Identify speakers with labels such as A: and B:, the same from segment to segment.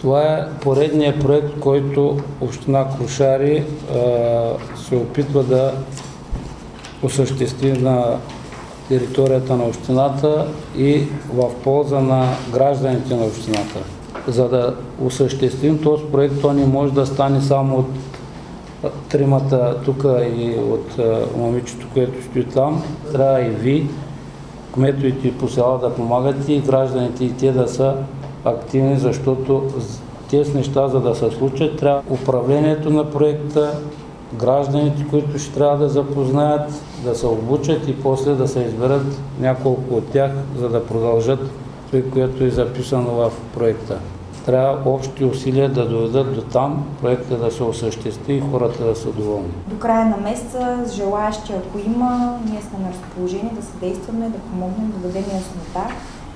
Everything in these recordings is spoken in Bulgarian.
A: Това е поредният проект, който община Крушари се опитва да осъществи на територията на общината и в полза на гражданите на общината. За да осъществим този проект, то не може да стане само от тримата тук и от момичето, което стои там. Трябва и ви, кметовете по села, да помагате и гражданите и те да са активни, защото тези неща, за да се случат, трябва управлението на проекта, гражданите, които ще трябва да запознаят, да се обучат и после да се изберат няколко от тях, за да продължат това, което е записано в проекта. Трябва общи усилия да доведат до там, проекта да се осъществи и хората да са доволни.
B: До края на месеца, желаящи, ако има, ние сме на разположение да съдействаме, да помогнем, да дадем яснота.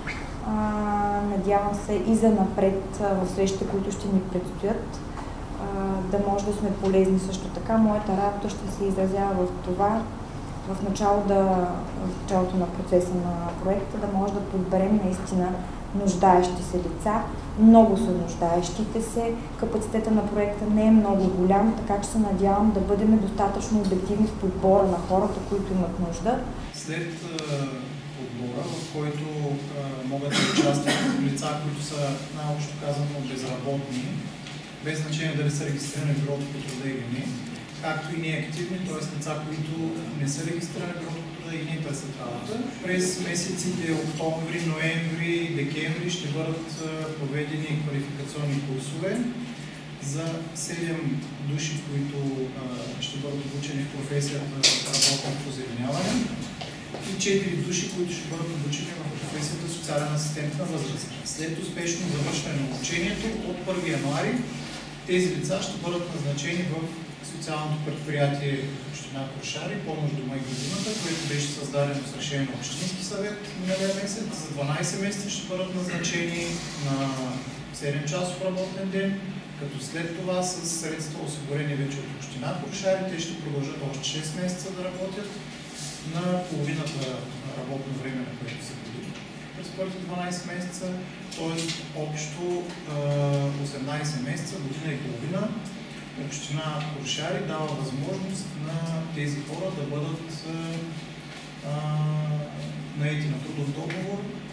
B: Надявам се и за напред в срещите, които ще ни предстоят, да може да сме полезни също така. Моята работа ще се изразява в това, в началото на процеса на проекта, да може да подберем наистина нуждаещи се лица. Много са нуждаещите се. Капацитета на проекта не е много голям, така че се надявам да бъдем достатъчно обективни в подбора на хората, които имат нужда.
C: След подбора, в който могат да участват лица, които са най-общо казано безработни, без значение дали са регистрирани в бюрото по труда или не, както и неактивни, т.е. лица, които не са регистрирани в бюрото по труда и не търсят работа. През месеците октомври, ноември и декември ще бъдат проведени квалификационни курсове за 7 души, които ще бъдат обучени в професията работно позеленяване и 4 души, които ще бъдат обучени в професията социален асистент на възраст. След успешно завършване на обучението от 1 януари тези лица ще бъдат назначени в социалното предприятие община Крушари, помощ дома и градината, което беше създадено с решение на Общински съвет миналия месец. За 12 месеца ще бъдат назначени на 7-часов работен ден, като след това с средства осигурени вече от община Крушари, те ще продължат още 6 месеца да работят на половината работно време, на което се предвижда през първите 12 месеца, т.е. общо 18 месеца, година и половина. Община Крушари дава възможност на тези хора да бъдат наети на трудов договор